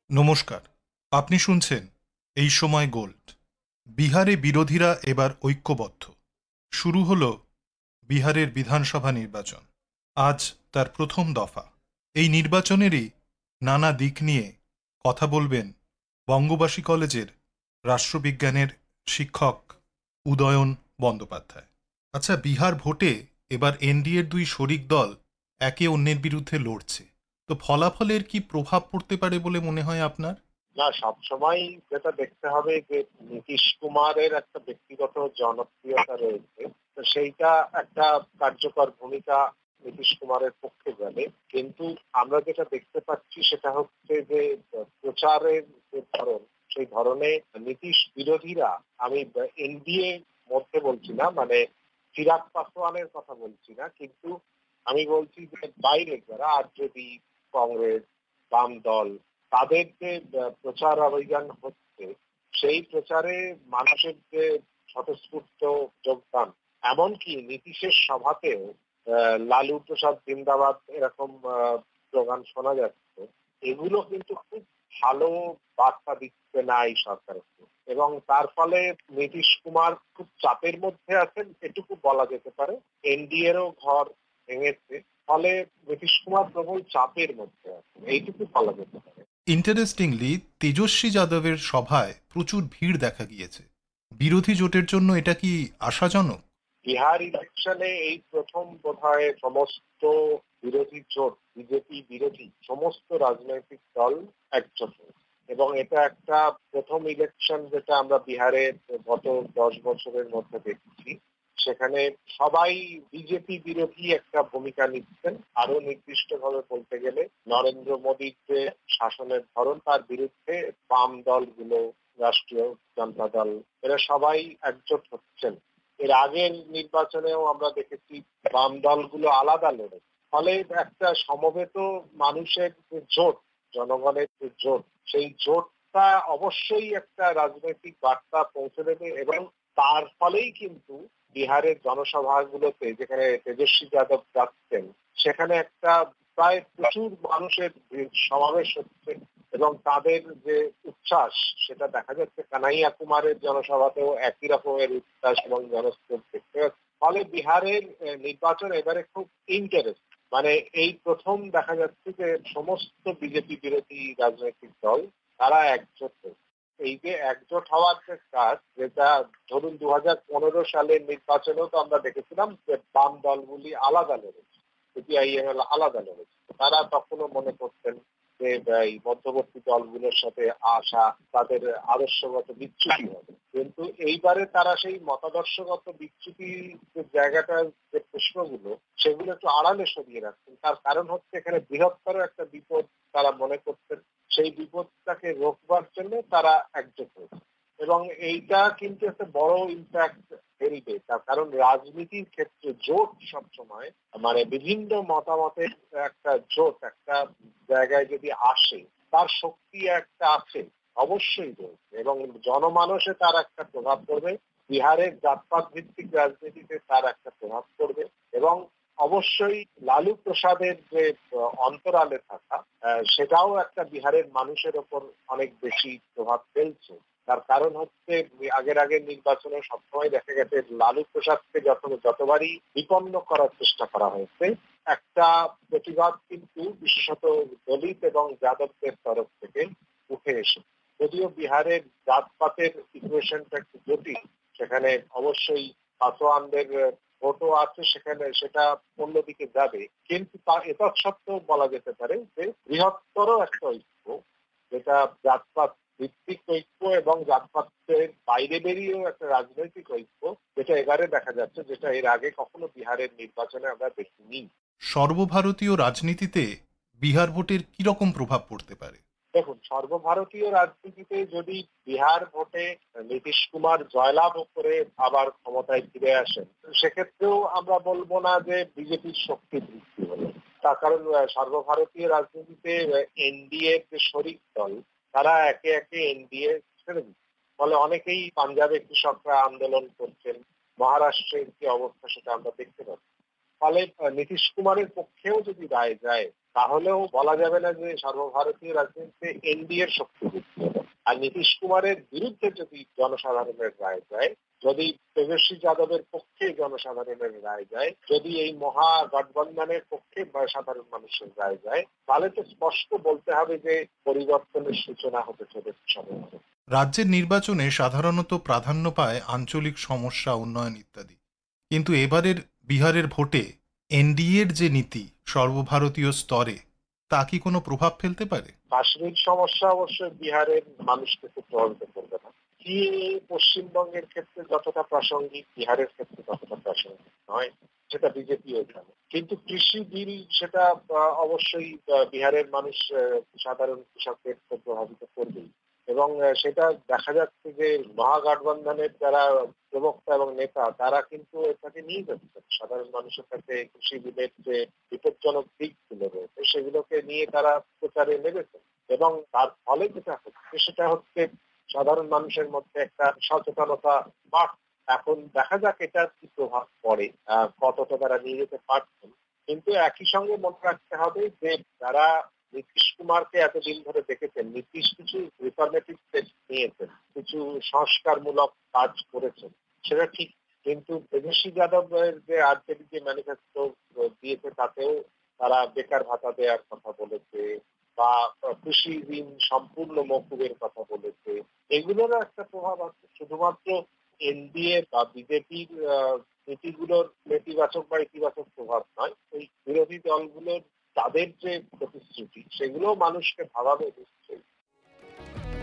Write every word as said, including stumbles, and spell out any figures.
নমস্কার। আপনি শুনছেন এই সময় গোল্ড। বিহারে বিরোধীরা এবার ঐক্যবদ্ধ। শুরু হলো বিহারের বিধানসভা নির্বাচন। আজ তার প্রথম দফা। এই নির্বাচনেরই নানা দিক নিয়ে কথা বলবেন বঙ্গবাসী কলেজের রাষ্ট্রবিজ্ঞানের শিক্ষক উদয়ন বন্দ্যোপাধ্যায়। আচ্ছা, বিহার ভোটে এবার এনডিএর দুই শরিক দল একে অন্যের বিরুদ্ধে লড়ছে। তো ফলাফলের কি প্রভাব পড়তে পারে বলে মনে হয় আপনার? না, সবসময় যেটা দেখতে হবে যে নীতিশ কুমারের একটা ব্যক্তিগত জনপ্রিয়তা রয়েছে, তো সেইটা একটা কার্যকর ভূমিকা নীতিশ কুমারের পক্ষে গেলে। কিন্তু আমরা যেটা দেখতে পাচ্ছি সেটা হচ্ছে যে প্রচারের যে ধরন, সেই ধরনে নীতিশ বিরোধীরা, আমি এনডিএ মধ্যে বলছি না, মানে চিরাগ পাসওয়ানের কথা বলছি না, কিন্তু আমি বলছি যে বাইরের যারা আরজেডি, কংগ্রেস, বাম দল, তাদের যে প্রচার অভিযান হচ্ছে, সেই প্রচারে মানুষের যে স্বতঃস্ফূর্ত যোগদান, এমনকি নীতিশের সভাতেও আহ, লালু প্রসাদ জিন্দাবাদ এরকম আহ, স্লোগান শোনা যাচ্ছে। এগুলো কিন্তু খুব ভালো বার্তা দিচ্ছে না এই সরকারকে, এবং তার ফলে নীতিশ কুমার খুব চাপের মধ্যে আছেন এটুকু বলা যেতে পারে। এনডিএরও ঘর ভেঙেছে, ফলে নীতিশ কুমার প্রবল চাপের মধ্যে আছেন, এইটুকু বলা যেতে পারে। ইন্টারেস্টিংলি, তেজস্বী যাদবের সভায় প্রচুর ভিড় দেখা গিয়েছে। বিরোধী জোটের জন্য এটা কি আশাজনক? বিহার ইলেকশনে এই প্রথম বোধহয় সমস্ত বিরোধী জোট, বিজেপি বিরোধী সমস্ত রাজনৈতিক দল একজোট হয়েছে। এবং এটা একটা প্রথম ইলেকশন যেটা আমরা বিহারে গত দশ বছরের মধ্যে দেখছি। সেখানে সবাই বিজেপি বিরোধী একটা ভূমিকা নিচ্ছেন। আরো নির্দিষ্টভাবে বলতে গেলে নরেন্দ্র মোদীর যে শাসনের ধরন, তার বিরুদ্ধে বাম দলগুলো, রাষ্ট্রীয় জনতা দল, এরা সবাই একজোট হচ্ছেন। এর আগের নির্বাচনেও আমরা দেখেছি বাম দলগুলো আলাদা লড়ে, ফলে একটা সমবেত মানুষের যে জোট, জনগণের যে জোট, সেই জোটটা অবশ্যই একটা রাজনৈতিক বার্তা পৌঁছে দেবে। এবং তার ফলেই কিন্তু বিহারের জনসভাগুলোতে, যেখানে তেজস্বী যাদব যাচ্ছেন, সেখানে একটা প্রায় প্রচুর মানুষের সমাবেশ হচ্ছে, এবং তাদের যে উচ্ছ্বাস সেটা দেখা যাচ্ছে। কানাইয়া কুমারের জনসভাতেও একই রকমের উচ্ছ্বাস এবং জনস্রোত দেখতে পাচ্ছি। ফলে বিহারের নির্বাচন এবারে খুব ইন্টারেস্ট, মানে এই প্রথম দেখা যাচ্ছে যে সমস্ত বিজেপি বিরোধী রাজনৈতিক দল তারা একজোট হয়েছে। এই যে একজোট হওয়ার যে কাজ, যেটা ধরুন দু হাজার পনেরো সালের নির্বাচনেও তো আমরা দেখেছিলাম যে বাম দলগুলি আলাদা লড়েছে, সিপিআইএম আলাদা লড়েছে। তারা তখনও মনে করতেন যে এই মধ্যবর্তী দলগুলোর সাথে আসা তাদের আদর্শগত বিচ্যুতি হবে। কিন্তু এইবারে তারা সেই মতাদর্শগত বিচ্যুতি যে জায়গাটার যে প্রশ্নগুলো, সেগুলো একটু আড়ালে সরিয়ে রাখছেন। তার কারণ হচ্ছে এখানে বৃহত্তর একটা বিপদ তারা মনে করতেন, সেই বিপদটাকে রোকবার জন্য তারা একজোট হয়েছে। এবং এইটা কিন্তু একটা বড় ইম্প্যাক্ট ফেলবে, তার কারণ রাজনীতির ক্ষেত্রে জোট সবসময়, মানে বিভিন্ন মতামতের একটা জোট একটা জায়গায় যদি আসে, তার শক্তি একটা আছে, অবশ্যই রয়েছে, এবং জনমানসে তার একটা প্রভাব পড়বে। বিহারের জাতপাত ভিত্তিক রাজনীতিতে তার একটা প্রভাব পড়বে, এবং অবশ্যই লালু প্রসাদের যে অন্তরালে থাকা, সেটাও একটা বিহারের মানুষের ওপর অনেক বেশি প্রভাব ফেলছে। তার কারণ হচ্ছে আগের আগের নির্বাচনে সবসময় দেখা গেছে লালু প্রসাদকে যত যতবারই বিপন্ন করার চেষ্টা করা হয়েছে, একটা প্রতিবাদ কিন্তু বিশেষত দলিত এবং যাদবদের তরফ থেকে উঠে এসে। যদিও বিহারের জাতপাতের ইকুয়েশনটা একটু জটিল, সেখানে অবশ্যই পাসওয়ানদের ভোটও আছে, সেখানে সেটা অন্যদিকে যাবে, কিন্তু তা এতৎ সত্ত্বেও বলা যেতে পারে যে বৃহত্তর একটা ঐক্য, যেটা জাতপাত ভিত্তিক ঐক্য এবং জাতপাতের বাইরে বেরিয়েও একটা রাজনৈতিক ঐক্য, যেটা এবারে দেখা যাচ্ছে, যেটা এর আগে কখনো বিহারের নির্বাচনে আমরা দেখিনি। সর্বভারতীয় রাজনীতিতে বিহার ভোটের কি রকম প্রভাব পড়তে পারে? দেখুন, সর্বভারতীয় রাজনীতিতে যদি বিহার ভোটে নীতিশ কুমার জয়লাভ করে আবার ক্ষমতায় ফিরে আসেন, সেক্ষেত্রেও আমরা বলবো না যে বিজেপির শক্তি বৃদ্ধি হলো। তার কারণ সর্বভারতীয় রাজনীতিতে এনডিএ যে শরিক দল, তারা একে একে এনডিএ ছেড়ে দিচ্ছে। ফলে অনেকেই পাঞ্জাবে কৃষকরা আন্দোলন করছেন, মহারাষ্ট্রের কি অবস্থা সেটা আমরা দেখতে পাচ্ছি। ফলে নীতিশ কুমারের পক্ষেও যদি রায় যায় তাহলেও বলা যাবে না যে সর্বভারতীয় রাজনীতিতে এনডিএ এর শক্তি বৃদ্ধি হবে। আর নীতিশ কুমারের বিরুদ্ধে যদি জনসাধারণের রায় যায়, যদি তেজস্বী যাদবের পক্ষে জনসাধারণের রায় যায়, যদি এই মহা গঠবন্ধনের পক্ষে সাধারণ মানুষের রায় যায়, তাহলে তো স্পষ্ট বলতে হবে যে পরিবর্তনের সূচনা হতে চলেছে সর্বভারতীয়। রাজ্যের নির্বাচনে সাধারণত প্রাধান্য পায় আঞ্চলিক সমস্যা উন্নয়ন ইত্যাদি, কিন্তু এবারের বিহারের ভোটে এনডিএর যে নীতি সর্বভারতীয় স্তরে তা কি কোনো প্রভাব ফেলতে পারে? কাশ্মীর সমস্যা অবশ্যই বিহারের মানুষকে খুব প্রভাবিত করবে না। কি পশ্চিমবঙ্গের ক্ষেত্রে যতটা প্রাসঙ্গিক বিহারের ক্ষেত্রে ততটা প্রাসঙ্গিক নয়, সেটা বিজেপিও জানে। কিন্তু কৃষি বিল সেটা অবশ্যই বিহারের মানুষ সাধারণ কৃষকদের প্রভাবিত করবেই, এবং সেটা দেখা যাচ্ছে যে মহাগঠবন্ধনের যারা প্রবক্তা এবং নেতা তারা কিন্তু এটাকে নিয়ে যাচ্ছেন সাধারণ মানুষের কাছে। কৃষি বিলের যে বিপজ্জনক দিকগুলো রয়েছে সেগুলোকে নিয়ে তারা প্রচারে নেমেছেন, এবং তার ফলে যেটা হচ্ছে সেটা হচ্ছে সাধারণ মানুষের মধ্যে একটা সচেতনতা বাড়। এখন দেখা যাক এটার কি প্রভাব পড়ে, কতটা তারা নিয়ে যেতে পারছেন। কিন্তু একই সঙ্গে মনে রাখতে হবে যে যারা নীতিশ কুমারকে এতদিন ধরে দেখেছেন, নীতিশ কিছু রিফর্মেটিভ স্টেপ নিয়েছেন, কিছু সংস্কারমূলক কাজ করেছেন, সেটা ঠিক। কিন্তু তেজস্বী যাদবের যে আরজেডি যে ম্যানিফেস্টো দিয়েছে তাতেও তারা বেকার ভাতা দেওয়ার কথা বলেছে বা কৃষি ঋণ সম্পূর্ণ মকুবের কথা বলেছে। এগুলোরও একটা প্রভাব আছে। শুধুমাত্র এনডিএ বা বিজেপির নীতিগুলোর নেতিবাচক বা ইতিবাচক প্রভাব নয়, ওই বিরোধী দলগুলোর তাদের যে প্রতিশ্রুতি সেগুলো মানুষকে ভাবাবে নিশ্চয়ই।